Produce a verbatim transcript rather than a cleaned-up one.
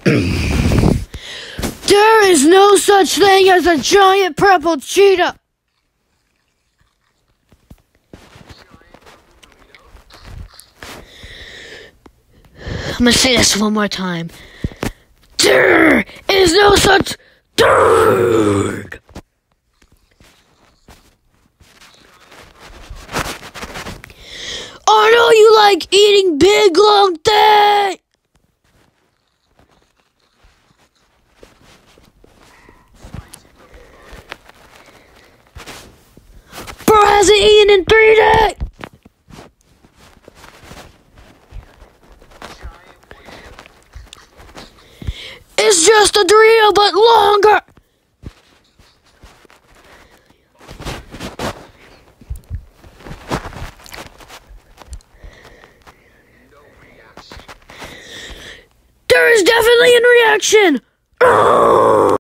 There is no such thing as a giant purple cheetah. I'm gonna say this one more time. There is no such thing. I know you like eating big long things. Bro hasn't eaten in three days. It's just a Dorito, but longer. There is definitely a reaction.